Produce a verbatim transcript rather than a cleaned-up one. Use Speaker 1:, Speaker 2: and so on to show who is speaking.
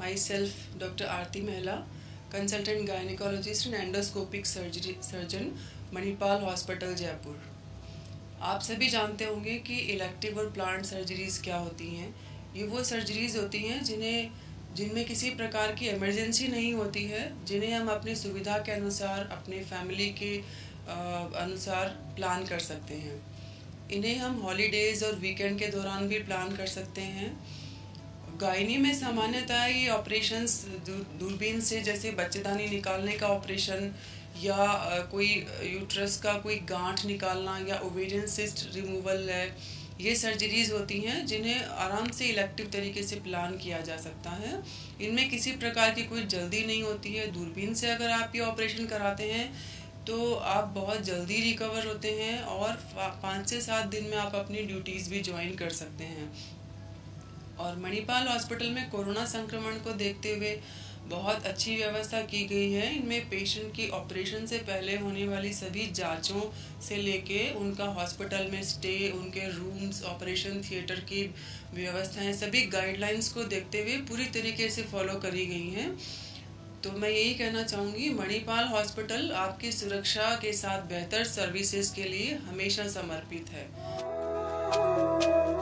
Speaker 1: myself Doctor Aarti Mehla, consultant gynecologist and endoscopic surgery surgeon, Manipal hospital Jaipur. आप सभी जानते होंगे कि इलेक्टिव और प्लांट सर्जरीज़ क्या होती हैं। ये वो सर्जरीज़ होती हैं जिन्हें जिनमें किसी प्रकार की इमरजेंसी नहीं होती है, जिन्हें हम अपनी सुविधा के अनुसार, अपने फैमिली के अनुसार प्लान कर सकते हैं। इन्हें हम हॉलीडेज़ और वीकेंड के दौरान भी प्लान कर सकते हैं। गायनी में सामान्यतः ये ऑपरेशंस दूरबीन से, जैसे बच्चेदानी निकालने का ऑपरेशन या कोई यूट्रस का कोई गांठ निकालना या ओवेरियन सिस्ट रिमूवल है, ये सर्जरीज़ होती हैं जिन्हें आराम से इलेक्टिव तरीके से प्लान किया जा सकता है। इनमें किसी प्रकार की कोई जल्दी नहीं होती है। दूरबीन से अगर आप ये ऑपरेशन कराते हैं तो आप बहुत जल्दी रिकवर होते हैं और पाँच से सात दिन में आप अपनी ड्यूटीज़ भी ज्वाइन कर सकते हैं। और मणिपाल हॉस्पिटल में कोरोना संक्रमण को देखते हुए बहुत अच्छी व्यवस्था की गई है। इनमें पेशेंट की ऑपरेशन से पहले होने वाली सभी जांचों से लेके उनका हॉस्पिटल में स्टे, उनके रूम्स, ऑपरेशन थिएटर की व्यवस्थाएं, सभी गाइडलाइंस को देखते हुए पूरी तरीके से फॉलो करी गई हैं। तो मैं यही कहना चाहूँगी, मणिपाल हॉस्पिटल आपकी सुरक्षा के साथ बेहतर सर्विसेज के लिए हमेशा समर्पित है।